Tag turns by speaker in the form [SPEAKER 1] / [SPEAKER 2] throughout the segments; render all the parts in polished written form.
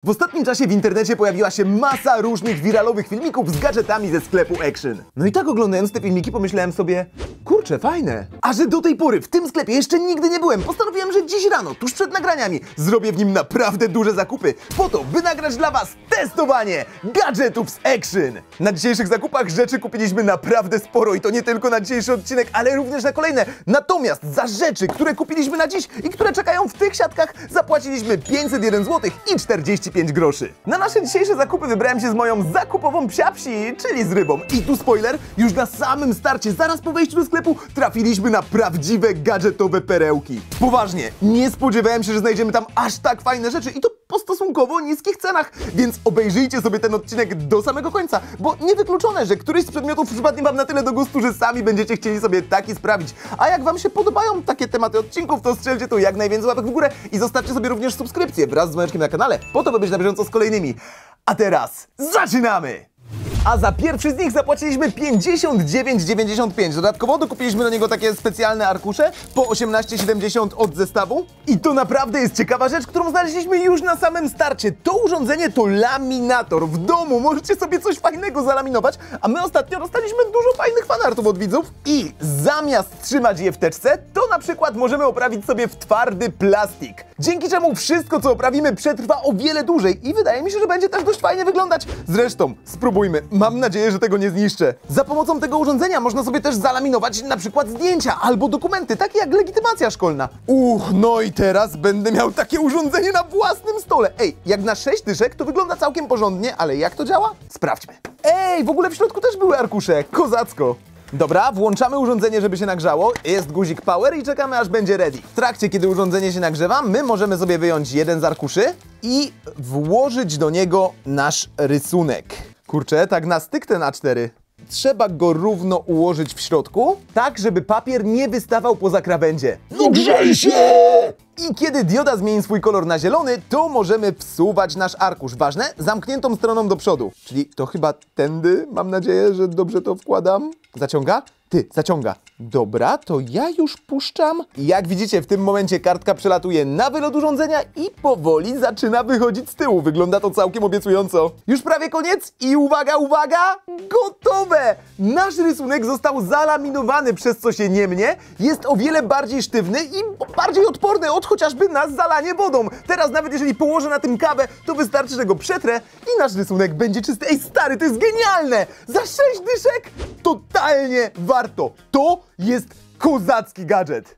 [SPEAKER 1] ostatnim czasie w internecie pojawiła się masa różnych wiralowych filmików z gadżetami ze sklepu Action. No i tak oglądając te filmiki pomyślałem sobie, kurczę, fajne. A że do tej pory w tym sklepie jeszcze nigdy nie byłem, postanowiłem, że dziś rano, tuż przed nagraniami, zrobię w nim naprawdę duże zakupy, po to, by nagrać dla was testowanie gadżetów z Action. Na dzisiejszych zakupach rzeczy kupiliśmy naprawdę sporo i to nie tylko na dzisiejszy odcinek, ale również na kolejne. Natomiast za rzeczy, które kupiliśmy na dziś i które czekają w tych siatkach, zapłaciliśmy 501 zł i 45 groszy. Na nasze dzisiejsze zakupy wybrałem się z moją zakupową psiapsi, czyli z rybą. I tu spoiler, już na samym starcie, zaraz po wejściu do sklepu, trafiliśmy na prawdziwe gadżetowe perełki. Poważnie, nie spodziewałem się, że znajdziemy tam aż tak fajne rzeczy i to po stosunkowo niskich cenach, więc obejrzyjcie sobie ten odcinek do samego końca, bo niewykluczone, że któryś z przedmiotów przypadnie wam na tyle do gustu, że sami będziecie chcieli sobie taki sprawić. A jak wam się podobają takie tematy odcinków, to strzelcie tu jak najwięcej łapek w górę i zostawcie sobie również subskrypcję wraz z dzwoneczkiem na kanale, po to, by być na bieżąco z kolejnymi. A teraz zaczynamy! A za pierwszy z nich zapłaciliśmy 59,95. Dodatkowo dokupiliśmy do niego takie specjalne arkusze po 18,70 od zestawu. I to naprawdę jest ciekawa rzecz, którą znaleźliśmy już na samym starcie. To urządzenie to laminator. W domu możecie sobie coś fajnego zalaminować, a my ostatnio dostaliśmy dużo fajnych fanartów od widzów. I zamiast trzymać je w teczce, to na przykład możemy oprawić sobie w twardy plastik. Dzięki czemu wszystko, co oprawimy, przetrwa o wiele dłużej i wydaje mi się, że będzie też dość fajnie wyglądać. Zresztą, spróbujmy. Mam nadzieję, że tego nie zniszczę. Za pomocą tego urządzenia można sobie też zalaminować na przykład zdjęcia albo dokumenty, takie jak legitymacja szkolna. No i teraz będę miał takie urządzenie na własnym stole. Ej, jak na 6 dyszek to wygląda całkiem porządnie, ale jak to działa? Sprawdźmy. Ej, w ogóle w środku też były arkusze. Kozacko. Dobra, włączamy urządzenie, żeby się nagrzało. Jest guzik power i czekamy, aż będzie ready. W trakcie, kiedy urządzenie się nagrzewa, my możemy sobie wyjąć jeden z arkuszy i włożyć do niego nasz rysunek. Kurczę, tak na styk ten A4. Trzeba go równo ułożyć w środku, tak żeby papier nie wystawał poza krawędzie.
[SPEAKER 2] No grzej się!
[SPEAKER 1] I kiedy dioda zmieni swój kolor na zielony, to możemy wsuwać nasz arkusz. Ważne, zamkniętą stroną do przodu. Czyli to chyba tędy, mam nadzieję, że dobrze to wkładam. Zaciąga? Ty, zaciąga. Dobra, to ja już puszczam. Jak widzicie, w tym momencie kartka przelatuje na wylot urządzenia i powoli zaczyna wychodzić z tyłu. Wygląda to całkiem obiecująco. Już prawie koniec i uwaga, uwaga! Gotowe! Nasz rysunek został zalaminowany, przez co się nie mnie. Jest o wiele bardziej sztywny i bardziej odporny od chociażby na zalanie wodą. Teraz nawet jeżeli położę na tym kawę, to wystarczy, że go przetrę i nasz rysunek będzie czysty. Ej stary, to jest genialne! Za 6 dyszek totalnie warto. To jest kozacki gadżet.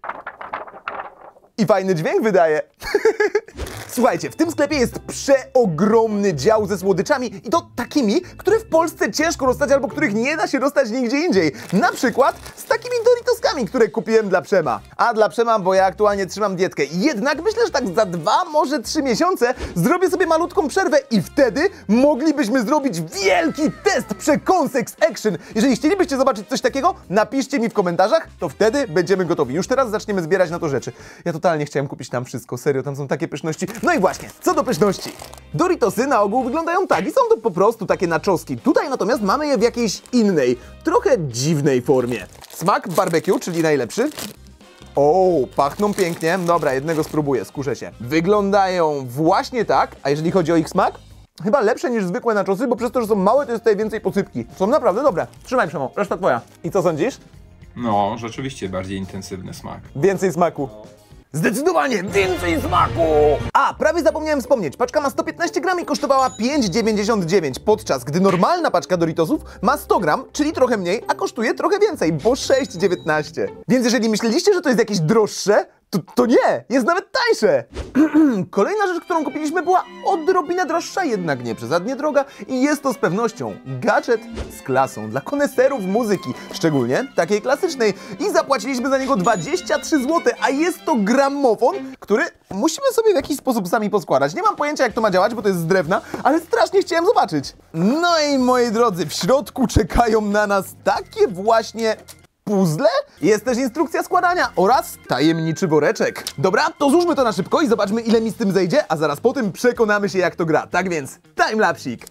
[SPEAKER 1] I fajny dźwięk wydaje. Słuchajcie, w tym sklepie jest przeogromny dział ze słodyczami i to takimi, które w Polsce ciężko dostać albo których nie da się dostać nigdzie indziej. Na przykład z takimi Doritoskami, które kupiłem dla Przema. A dla Przema, bo ja aktualnie trzymam dietkę. Jednak myślę, że tak za 2, może 3 miesiące zrobię sobie malutką przerwę i wtedy moglibyśmy zrobić wielki test przekąsek z Action. Jeżeli chcielibyście zobaczyć coś takiego, napiszcie mi w komentarzach, to wtedy będziemy gotowi. Już teraz zaczniemy zbierać na to rzeczy. Ja totalnie chciałem kupić tam wszystko, serio, tam są takie pyszności. No i właśnie, co do pyszności. Doritosy na ogół wyglądają tak i są to po prostu takie nachos'ki. Tutaj natomiast mamy je w jakiejś innej, trochę dziwnej formie. Smak barbecue, czyli najlepszy. O, pachną pięknie. Dobra, jednego spróbuję, skuszę się. Wyglądają właśnie tak, a jeżeli chodzi o ich smak, chyba lepsze niż zwykłe nachosy, bo przez to, że są małe, to jest tutaj więcej posypki. Są naprawdę dobre. Trzymaj, Przemo, reszta twoja. I co sądzisz?
[SPEAKER 2] No, rzeczywiście bardziej intensywny smak.
[SPEAKER 1] Więcej smaku. Zdecydowanie więcej smaku! A, prawie zapomniałem wspomnieć, paczka ma 115 gram i kosztowała 5,99, podczas gdy normalna paczka Doritosów ma 100 gram, czyli trochę mniej, a kosztuje trochę więcej, bo 6,19. Więc jeżeli myśleliście, że to jest jakieś droższe, to nie, jest nawet tańsze. Kolejna rzecz, którą kupiliśmy, była odrobinę droższa, jednak nie przesadnie droga i jest to z pewnością gadżet z klasą dla koneserów muzyki, szczególnie takiej klasycznej. I zapłaciliśmy za niego 23 zł, a jest to gramofon, który musimy sobie w jakiś sposób sami poskładać. Nie mam pojęcia, jak to ma działać, bo to jest z drewna, ale strasznie chciałem zobaczyć. No i moi drodzy, w środku czekają na nas takie właśnie puzzle? Jest też instrukcja składania oraz tajemniczy woreczek. Dobra, to złóżmy to na szybko i zobaczmy, ile mi z tym zejdzie, a zaraz po tym przekonamy się, jak to gra. Tak więc, timelapsik.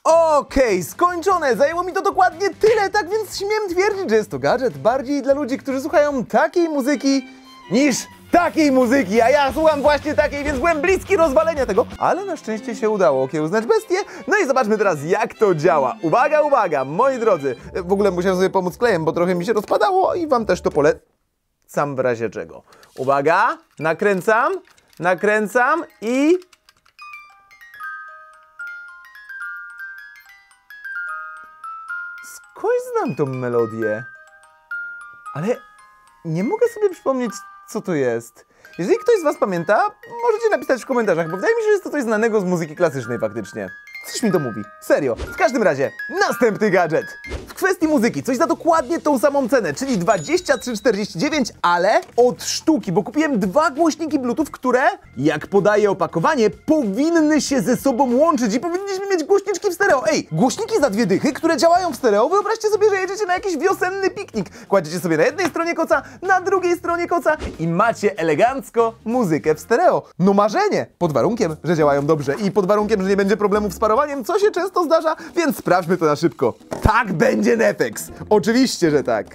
[SPEAKER 1] Okej, skończone. Zajęło mi to dokładnie tyle, tak więc śmiem twierdzić, że jest to gadżet bardziej dla ludzi, którzy słuchają takiej muzyki niż takiej muzyki, a ja słucham właśnie takiej, więc byłem bliski rozwalenia tego, ale na szczęście się udało okiełznać bestię. No i zobaczmy teraz, jak to działa. Uwaga, uwaga, moi drodzy. W ogóle musiałem sobie pomóc klejem, bo trochę mi się rozpadało i wam też to polecam w razie czego. Uwaga, nakręcam i... Skądś znam tą melodię, ale nie mogę sobie przypomnieć, co to jest. Jeżeli ktoś z was pamięta, możecie napisać w komentarzach, bo wydaje mi się, że jest to coś znanego z muzyki klasycznej faktycznie. Coś mi to mówi. Serio. W każdym razie, następny gadżet. W kwestii muzyki, coś za dokładnie tą samą cenę, czyli 23,49, ale od sztuki, bo kupiłem 2 głośniki Bluetooth, które, jak podaje opakowanie, powinny się ze sobą łączyć i powinniśmy mieć głośniczki w stereo. Ej, głośniki za 2 dychy, które działają w stereo. Wyobraźcie sobie, że jedziecie na jakiś wiosenny piknik. Kładziecie sobie na jednej stronie koca, na drugiej stronie koca i macie elegancko muzykę w stereo. No marzenie! Pod warunkiem, że działają dobrze i pod warunkiem, że nie będzie problemów z parowaniem, co się często zdarza, więc sprawdźmy to na szybko. Tak będzie Nefex. Oczywiście, że tak.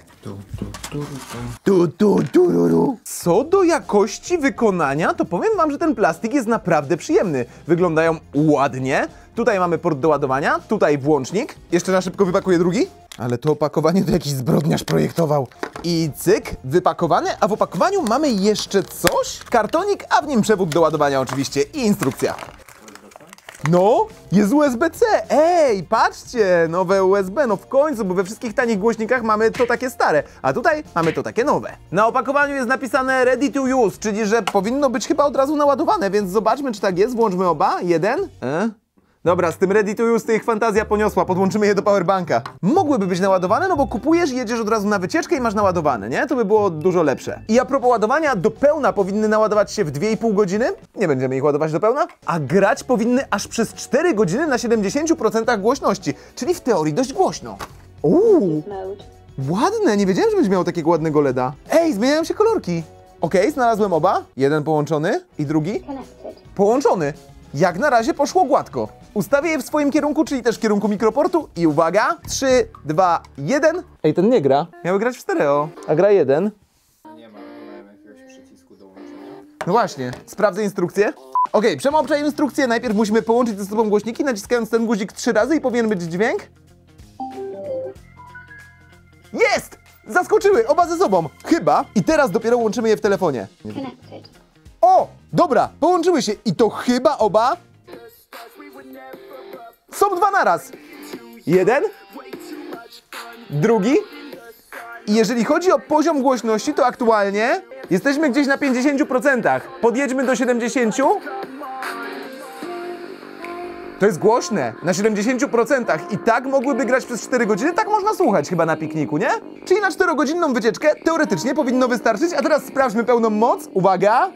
[SPEAKER 1] Co do jakości wykonania, to powiem wam, że ten plastik jest naprawdę przyjemny. Wyglądają ładnie. Tutaj mamy port do ładowania, tutaj włącznik. Jeszcze na szybko wypakuję drugi. Ale to opakowanie to jakiś zbrodniarz projektował. I cyk, wypakowane, a w opakowaniu mamy jeszcze coś? Kartonik, a w nim przewód do ładowania oczywiście i instrukcja. No, jest USB-C. Ej, patrzcie, nowe USB, no w końcu, bo we wszystkich tanich głośnikach mamy to takie stare, a tutaj mamy to takie nowe. Na opakowaniu jest napisane ready to use, czyli że powinno być chyba od razu naładowane, więc zobaczmy, czy tak jest. Włączmy oba. Jeden. Dobra, z tym ready to use to ich fantazja poniosła, podłączymy je do powerbanka. Mogłyby być naładowane, no bo kupujesz i jedziesz od razu na wycieczkę i masz naładowane, nie? To by było dużo lepsze. I a propos ładowania, do pełna powinny naładować się w 2,5 godziny. Nie będziemy ich ładować do pełna. A grać powinny aż przez 4 godziny na 70% głośności, czyli w teorii dość głośno. Ładne, nie wiedziałem, że będzie miało takiego ładnego LEDa. Ej, zmieniają się kolorki. Okej, znalazłem oba. Jeden połączony i drugi połączony. Jak na razie poszło gładko. Ustawię je w swoim kierunku, czyli też w kierunku mikroportu i uwaga, 3, 2, 1. Ej, ten nie gra. Miały grać w stereo, a gra jeden.
[SPEAKER 2] Nie ma jakiegoś przycisku do łączenia.
[SPEAKER 1] No właśnie, sprawdzę instrukcję. Okej, przemowczę instrukcję. Najpierw musimy połączyć ze sobą głośniki, naciskając ten guzik 3 razy i powinien być dźwięk. Jest! Zaskoczyły, oba ze sobą. Chyba. I teraz dopiero łączymy je w telefonie. O! Dobra, połączyły się i to chyba oba są 2 naraz. Jeden, drugi. I jeżeli chodzi o poziom głośności, to aktualnie jesteśmy gdzieś na 50%. Podjedźmy do 70%. To jest głośne, na 70%. I tak mogłyby grać przez 4 godziny, tak można słuchać chyba na pikniku, nie? Czyli na 4-godzinną wycieczkę teoretycznie powinno wystarczyć, a teraz sprawdźmy pełną moc. Uwaga!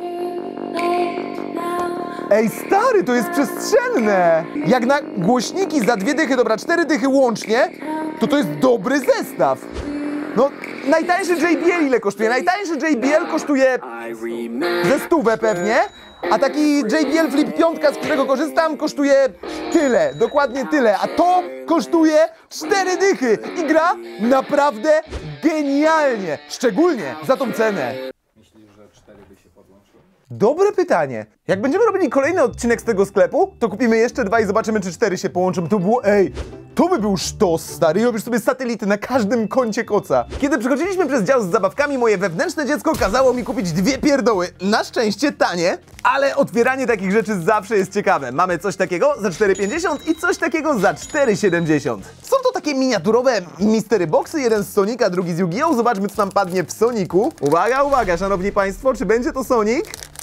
[SPEAKER 1] Ej, stary, to jest przestrzenne! Jak na głośniki za 2 dychy, dobra, 4 dychy łącznie, to jest dobry zestaw. No, najtańszy JBL ile kosztuje? Najtańszy JBL kosztuje ze 100 pewnie, a taki JBL Flip 5, z którego korzystam, kosztuje tyle, dokładnie tyle, a to kosztuje 4 dychy i gra naprawdę genialnie, szczególnie za tą cenę.
[SPEAKER 2] Myślisz, że 4 by się podłączyły?
[SPEAKER 1] Dobre pytanie. Jak będziemy robili kolejny odcinek z tego sklepu, to kupimy jeszcze 2 i zobaczymy, czy 4 się połączą. To było, to by był sztos, stary. Robisz sobie satelity na każdym kącie koca. Kiedy przechodziliśmy przez dział z zabawkami, moje wewnętrzne dziecko kazało mi kupić 2 pierdoły. Na szczęście tanie, ale otwieranie takich rzeczy zawsze jest ciekawe. Mamy coś takiego za 4,50 i coś takiego za 4,70. Są to takie miniaturowe mystery boxy, jeden z Sonika, drugi z Yu-Gi-Oh! Zobaczmy, co nam padnie w Soniku. Uwaga, uwaga, szanowni państwo, czy będzie to Sonic?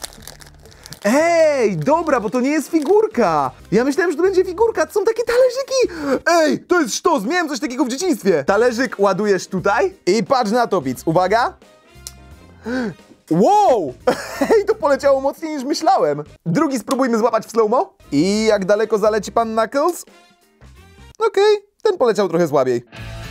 [SPEAKER 1] Ej, dobra, bo to nie jest figurka. Ja myślałem, że to będzie figurka, to są takie talerzyki. Ej, to jest sztos, miałem coś takiego w dzieciństwie. Talerzyk ładujesz tutaj i patrz na to, widz. Uwaga. Wow! Ej, to poleciało mocniej niż myślałem. Drugi spróbujmy złapać w slow-mo. I jak daleko zaleci pan Knuckles? Okej, ten poleciał trochę słabiej.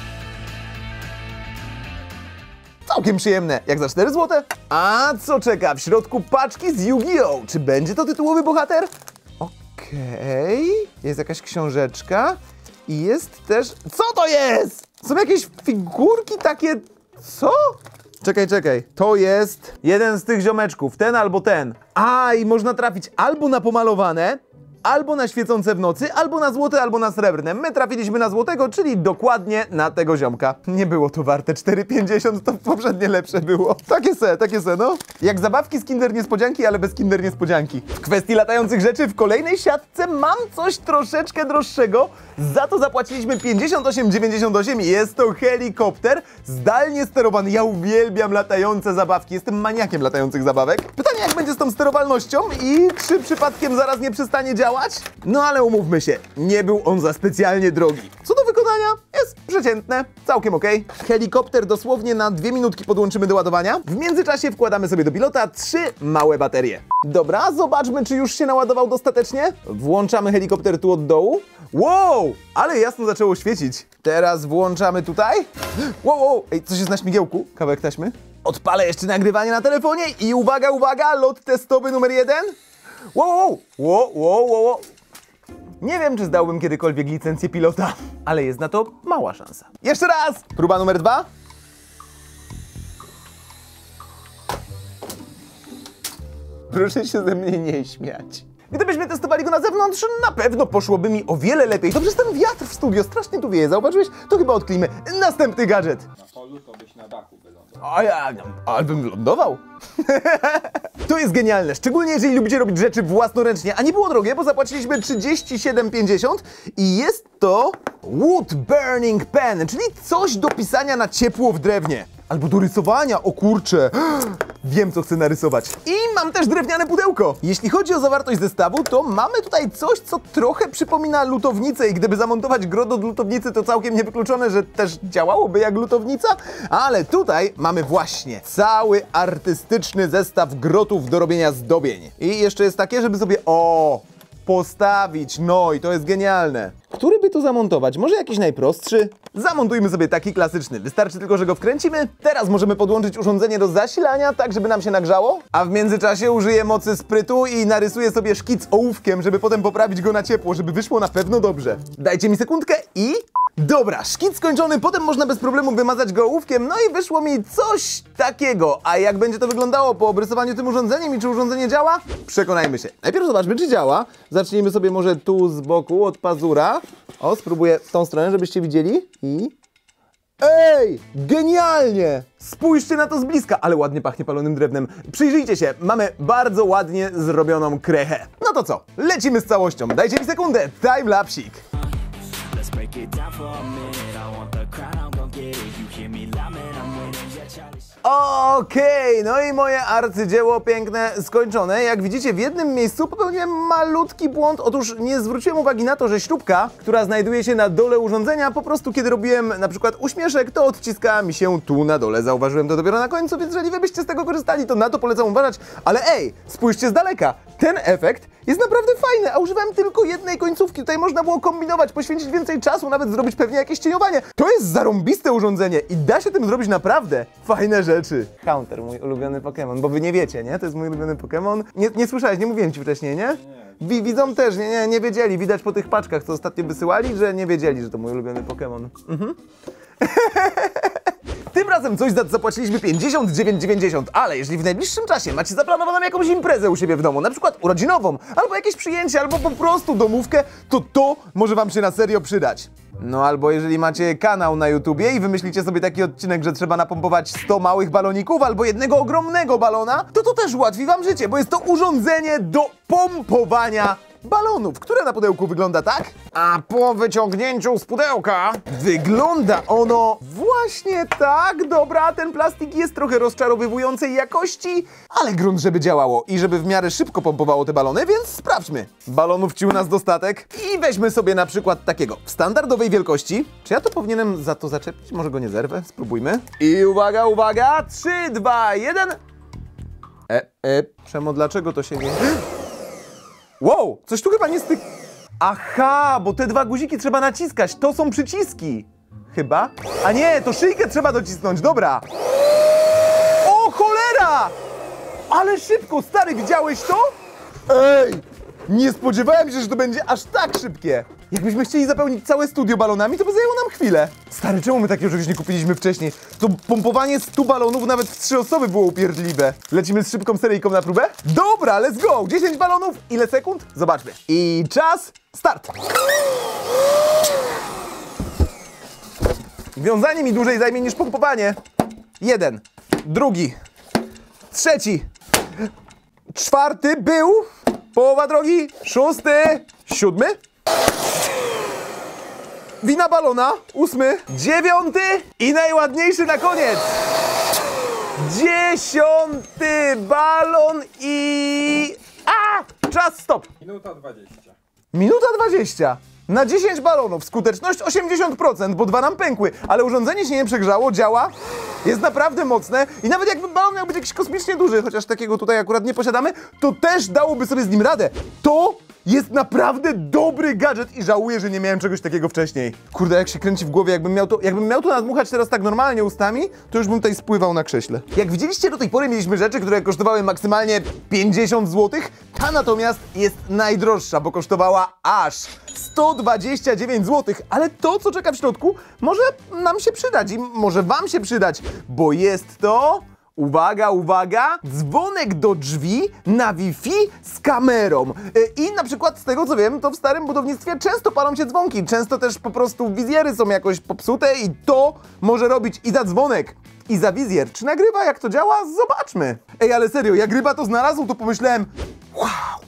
[SPEAKER 1] Całkiem przyjemne, jak za 4 zł. A co czeka w środku paczki z Yu-Gi-Oh! Czy będzie to tytułowy bohater? Okej. Jest jakaś książeczka i jest też... Co to jest? Są jakieś figurki takie... Co? Czekaj. To jest jeden z tych ziomeczków, ten albo ten. A, i można trafić albo na pomalowane, albo na świecące w nocy, albo na złote, albo na srebrne. My trafiliśmy na złotego, czyli dokładnie na tego ziomka. Nie było to warte 4,50, to poprzednie lepsze było. Takie se, no. Jak zabawki z Kinder Niespodzianki, ale bez Kinder Niespodzianki. W kwestii latających rzeczy w kolejnej siatce mam coś troszeczkę droższego. Za to zapłaciliśmy 58,98 i jest to helikopter zdalnie sterowany. Ja uwielbiam latające zabawki, jestem maniakiem latających zabawek. Pytanie, jak będzie z tą sterowalnością i czy przypadkiem zaraz nie przestanie działać? No ale umówmy się, nie był on za specjalnie drogi. Co do wykonania, jest przeciętne, całkiem okej. Helikopter dosłownie na 2 minutki podłączymy do ładowania. W międzyczasie wkładamy sobie do pilota 3 małe baterie. Dobra, zobaczmy, czy już się naładował dostatecznie. Włączamy helikopter tu od dołu. Wow, ale jasno zaczęło świecić. Teraz włączamy tutaj. Wow, ej, coś jest na śmigiełku, kawałek taśmy. Odpalę jeszcze nagrywanie na telefonie i uwaga, lot testowy numer 1. Wow. Nie wiem, czy zdałbym kiedykolwiek licencję pilota, ale jest na to mała szansa. Jeszcze raz! Próba numer 2. Proszę się ze mnie nie śmiać. Gdybyśmy testowali go na zewnątrz, na pewno poszłoby mi o wiele lepiej. To przecież ten wiatr w studio strasznie tu wieje, zauważyłeś? To chyba odklijmy. Następny gadżet.
[SPEAKER 2] Na polu to byś na dachu wylądował.
[SPEAKER 1] Ale bym lądował. To jest genialne, szczególnie jeżeli lubicie robić rzeczy własnoręcznie, a nie było drogie, bo zapłaciliśmy 37,50 i jest to Wood Burning Pen, czyli coś do pisania na ciepło w drewnie. Albo do rysowania, o kurczę. Wiem, co chcę narysować. I mam też drewniane pudełko. Jeśli chodzi o zawartość zestawu, to mamy tutaj coś, co trochę przypomina lutownicę i gdyby zamontować grot od lutownicy, to całkiem niewykluczone, że też działałoby jak lutownica, ale tutaj mamy właśnie cały artystyczny zestaw grotów do robienia zdobień. I jeszcze jest takie, żeby sobie, postawić, no i to jest genialne. Który by tu zamontować? Może jakiś najprostszy? Zamontujmy sobie taki klasyczny. Wystarczy tylko, że go wkręcimy. Teraz możemy podłączyć urządzenie do zasilania, tak żeby nam się nagrzało. A w międzyczasie użyję mocy sprytu i narysuję sobie szkic ołówkiem, żeby potem poprawić go na ciepło, żeby wyszło na pewno dobrze. Dajcie mi sekundkę i... Dobra, szkic skończony, potem można bez problemu wymazać go ołówkiem, no i wyszło mi coś takiego. A jak będzie to wyglądało po obrysowaniu tym urządzeniem i czy urządzenie działa? Przekonajmy się. Najpierw zobaczmy, czy działa. Zacznijmy sobie może tu z boku, od pazura. O, spróbuję w tą stronę, żebyście widzieli. I... Ej! Genialnie! Spójrzcie na to z bliska, ale ładnie pachnie palonym drewnem. Przyjrzyjcie się, mamy bardzo ładnie zrobioną krechę. No to co? Lecimy z całością. Dajcie mi sekundę, timelapsik. Okej, no i moje arcydzieło piękne skończone. Jak widzicie, w jednym miejscu popełniłem malutki błąd. Otóż nie zwróciłem uwagi na to, że śrubka, która znajduje się na dole urządzenia, po prostu kiedy robiłem na przykład uśmieszek, to odciskała mi się tu na dole. Zauważyłem to dopiero na końcu, więc jeżeli wy byście z tego korzystali, to na to polecam uważać. Ale ej, spójrzcie z daleka. Ten efekt jest naprawdę fajny, a używałem tylko jednej końcówki. Tutaj można było kombinować, poświęcić więcej czasu, nawet zrobić pewnie jakieś cieniowanie. To jest zarąbiste urządzenie i da się tym zrobić naprawdę fajne rzeczy. Haunter, mój ulubiony Pokémon, bo wy nie wiecie, nie? To jest mój ulubiony Pokémon. Nie słyszałeś, nie mówiłem ci wcześniej, nie? Widzą też, nie wiedzieli. Widać po tych paczkach, co ostatnio wysyłali, że nie wiedzieli, że to mój ulubiony Pokémon. Tym razem coś za to zapłaciliśmy 59,90, ale jeżeli w najbliższym czasie macie zaplanowaną jakąś imprezę u siebie w domu, na przykład urodzinową, albo jakieś przyjęcie, albo po prostu domówkę, to może wam się na serio przydać. No albo jeżeli macie kanał na YouTubie i wymyślicie sobie taki odcinek, że trzeba napompować 100 małych baloników albo jednego ogromnego balona, to też ułatwi wam życie, bo jest to urządzenie do pompowania balonów, które na pudełku wygląda tak, a po wyciągnięciu z pudełka wygląda ono właśnie tak. Dobra, ten plastik jest trochę rozczarowywującej jakości, ale grunt, żeby działało i żeby w miarę szybko pompowało te balony, więc sprawdźmy. Balonów ci u nas dostatek i weźmy sobie na przykład takiego w standardowej wielkości. Czy ja to powinienem za to zaczepić? Może go nie zerwę? Spróbujmy. I uwaga, 3, 2, 1. Przemo, dlaczego to się nie... Wow, coś tu chyba nie styk... Aha, bo te dwa guziki trzeba naciskać, to są przyciski. Chyba? A nie, to szyjkę trzeba docisnąć, dobra. O, cholera! Ale szybko, stary, widziałeś to? Ej, Nie spodziewałem się, że to będzie aż tak szybkie. Jakbyśmy chcieli zapełnić całe studio balonami, to by zajęło nam chwilę. Stary, czemu my takiego czegoś nie kupiliśmy wcześniej? To pompowanie 100 balonów nawet w 3 osoby było upierdliwe. Lecimy z szybką seryjką na próbę? Dobra, let's go! 10 balonów, ile sekund? Zobaczmy. I czas, start! Wiązanie mi dłużej zajmie niż pompowanie. 1, drugi, trzeci, 4 był, połowa drogi, 6, 7, wina balona, 8, 9 i najładniejszy na koniec. 10 balon i... Czas, stop!
[SPEAKER 2] Minuta 20.
[SPEAKER 1] Minuta 20. Na 10 balonów. Skuteczność 80%, bo 2 nam pękły. Ale urządzenie się nie przegrzało, działa. Jest naprawdę mocne. I nawet jakby balon miał być jakiś kosmicznie duży, chociaż takiego tutaj akurat nie posiadamy, to też dałoby sobie z nim radę. To jest naprawdę dobry gadżet i żałuję, że nie miałem czegoś takiego wcześniej. Kurde, jak się kręci w głowie, jakbym miał to nadmuchać teraz tak normalnie ustami, to już bym tutaj spływał na krześle. Jak widzieliście, do tej pory mieliśmy rzeczy, które kosztowały maksymalnie 50 zł. Ta natomiast jest najdroższa, bo kosztowała aż 129 zł. Ale to, co czeka w środku, może nam się przydać i może wam się przydać, bo jest to... Uwaga, uwaga! Dzwonek do drzwi na Wi-Fi z kamerą. I na przykład z tego co wiem, to w starym budownictwie często palą się dzwonki. Często też po prostu wizjery są jakoś popsute i to może robić i za dzwonek, i za wizjer. Czy nagrywa, jak to działa? Zobaczmy. Ej, ale serio, jak ryba to znalazł, to pomyślałem, wow!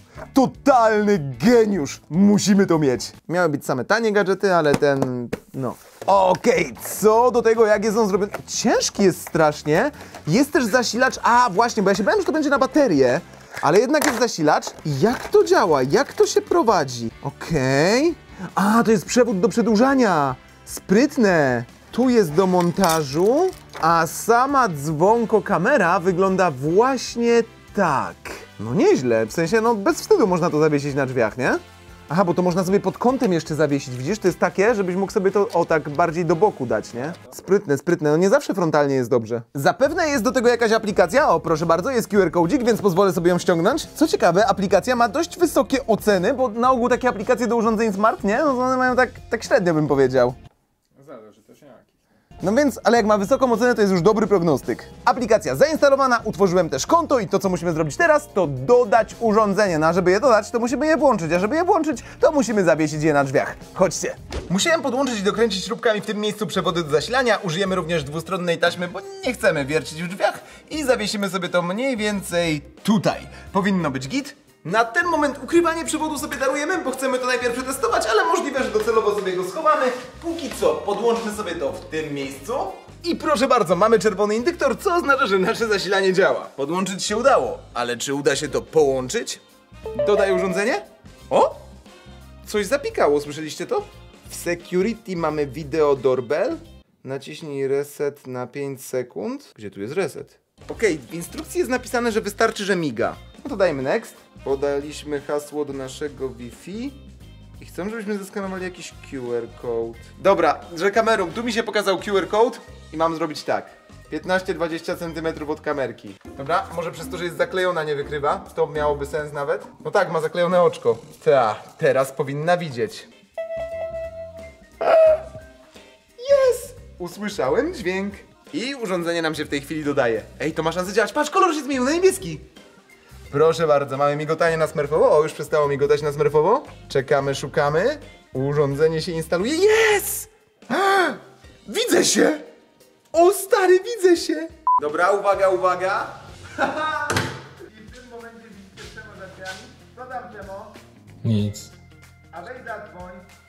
[SPEAKER 1] Totalny geniusz! Musimy to mieć. Miały być same tanie gadżety, ale ten... no... Okej, co do tego, jak jest on zrobiony... Ciężki jest strasznie. Jest też zasilacz... właśnie, bo ja się bałem, że to będzie na baterię. Ale jednak jest zasilacz. Jak to działa? Jak to się prowadzi? Okej. To jest przewód do przedłużania. Sprytne. Tu jest do montażu, a sama dzwonko-kamera wygląda właśnie tak. No nieźle, w sensie, no bez wstydu można to zawiesić na drzwiach, nie? Bo to można sobie pod kątem jeszcze zawiesić, widzisz? To jest takie, żebyś mógł sobie to, tak bardziej do boku dać, nie? Sprytne, sprytne, no nie zawsze frontalnie jest dobrze. Zapewne jest do tego jakaś aplikacja, proszę bardzo, jest QR-codzik, więc pozwolę sobie ją ściągnąć. Co ciekawe, aplikacja ma dość wysokie oceny, bo na ogół takie aplikacje do urządzeń smart, nie? No to one mają tak średnio, bym powiedział.
[SPEAKER 2] Zależy też jaki.
[SPEAKER 1] No więc, ale jak ma wysoką ocenę, to jest już dobry prognostyk. Aplikacja zainstalowana, utworzyłem też konto i to, co musimy zrobić teraz, to dodać urządzenie. No a żeby je dodać, to musimy je włączyć, a żeby je włączyć, to musimy zawiesić je na drzwiach. Chodźcie. Musiałem podłączyć i dokręcić śrubkami w tym miejscu przewody do zasilania. Użyjemy również dwustronnej taśmy, bo nie chcemy wiercić w drzwiach i zawiesimy sobie to mniej więcej tutaj. Powinno być git. Na ten moment ukrywanie przewodu sobie darujemy, bo chcemy to najpierw przetestować, ale możliwe, że docelowo sobie go schowamy. Póki co, podłączmy sobie to w tym miejscu. I proszę bardzo, mamy czerwony indyktor, co oznacza, że nasze zasilanie działa. Podłączyć się udało, ale czy uda się to połączyć? Dodaj urządzenie. O! Coś zapikało, słyszeliście to? W security mamy video doorbell. Naciśnij reset na 5 sekund. Gdzie tu jest reset? Okej, w instrukcji jest napisane, że wystarczy, że miga. No to dajmy next. Podaliśmy hasło do naszego Wi-Fi i chcę, żebyśmy zeskanowali jakiś QR code. Dobra, że kamerą, tu mi się pokazał QR code i mam zrobić tak. 15-20 cm od kamerki. Dobra, może przez to, że jest zaklejona, nie wykrywa. To miałoby sens nawet. No tak, ma zaklejone oczko. Teraz powinna widzieć. Jest! Usłyszałem dźwięk. I urządzenie nam się w tej chwili dodaje. Ej, to ma szansę działać. Patrz, kolor się zmienił na niebieski. Proszę bardzo, mamy migotanie na smerfowo. O, już przestało migotać na smerfowo. Czekamy, szukamy. Urządzenie się instaluje. Jest! Widzę się! O, stary, widzę się! Dobra, uwaga, uwaga. I w tym momencie widzicie Przemo za drzwiami. Co tam, Przemo?
[SPEAKER 2] Nic.
[SPEAKER 1] A weź zadzwoń.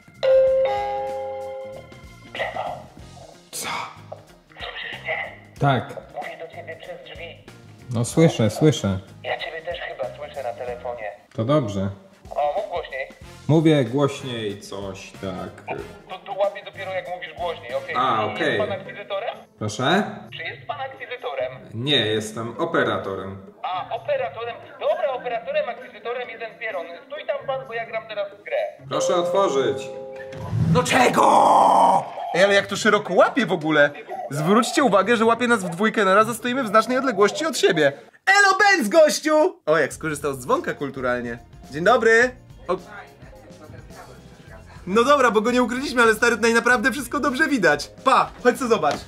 [SPEAKER 2] Co? Tak.
[SPEAKER 3] Mówię do ciebie przez drzwi.
[SPEAKER 2] No słyszę.
[SPEAKER 3] Ja ciebie też chyba słyszę na telefonie.
[SPEAKER 2] To dobrze.
[SPEAKER 3] O, mów głośniej.
[SPEAKER 2] Mówię głośniej coś, tak.
[SPEAKER 3] To łapię dopiero jak mówisz głośniej, okej?
[SPEAKER 2] Okej.
[SPEAKER 3] Jest pan akwizytorem?
[SPEAKER 2] Proszę?
[SPEAKER 3] Czy jest pan akwizytorem?
[SPEAKER 2] Nie, jestem operatorem.
[SPEAKER 3] Operatorem? Dobra, operatorem, akwizytorem, jeden pieron. Stój tam pan, bo ja gram teraz w grę.
[SPEAKER 2] Proszę otworzyć.
[SPEAKER 1] No czego? Ej, ale jak to szeroko łapie w ogóle? Zwróćcie uwagę, że łapie nas w dwójkę naraz, a stoimy w znacznej odległości od siebie. Elo Benz, gościu! O, jak skorzystał z dzwonka kulturalnie. Dzień dobry. No dobra, bo go nie ukryliśmy, ale stary, tutaj naprawdę wszystko dobrze widać. Pa, chodź co zobacz.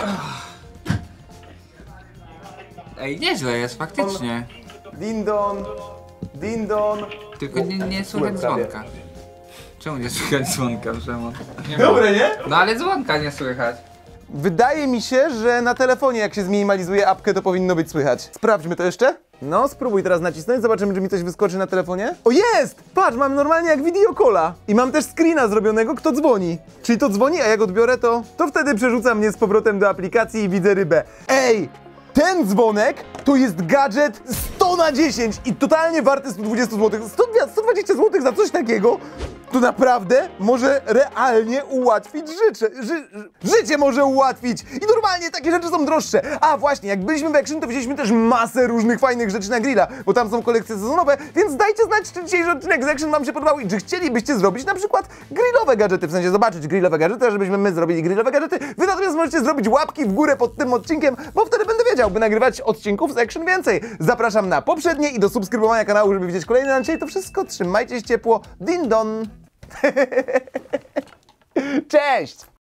[SPEAKER 4] Ej, nieźle jest, faktycznie.
[SPEAKER 1] Dindon, dindon.
[SPEAKER 4] Tylko nie słychać
[SPEAKER 1] prawie.
[SPEAKER 4] dzwonka. Czemu nie słychać dzwonka, Szymon?
[SPEAKER 1] Dobre, nie?
[SPEAKER 4] No ale dzwonka nie słychać.
[SPEAKER 1] Wydaje mi się, że na telefonie jak się zminimalizuje apkę, to powinno być słychać. Sprawdźmy to jeszcze. No, spróbuj teraz nacisnąć, zobaczymy, czy mi coś wyskoczy na telefonie. O, jest! Patrz, mam normalnie jak videokola. I mam też screena zrobionego, kto dzwoni. Czyli to dzwoni, a jak odbiorę, to wtedy przerzuca mnie z powrotem do aplikacji i widzę rybę. Ej! Ten dzwonek to jest gadżet 100 na 10 i totalnie warty 120 zł. 120 zł za coś takiego to naprawdę może realnie ułatwić życie może ułatwić. I normalnie takie rzeczy są droższe. A właśnie, jak byliśmy w Action, to wzięliśmy też masę różnych fajnych rzeczy na grilla, bo tam są kolekcje sezonowe, więc dajcie znać, czy dzisiejszy odcinek z Action wam się podobał i czy chcielibyście zrobić na przykład grillowe gadżety, w sensie zobaczyć grillowe gadżety, żebyśmy my zrobili grillowe gadżety. Wy natomiast możecie zrobić łapki w górę pod tym odcinkiem, bo wtedy będę wiedział, by nagrywać odcinków z Action więcej. Zapraszam na poprzednie i do subskrybowania kanału, żeby widzieć kolejne. Na dzisiaj to wszystko. Trzymajcie się ciepło. Din don. Cześć!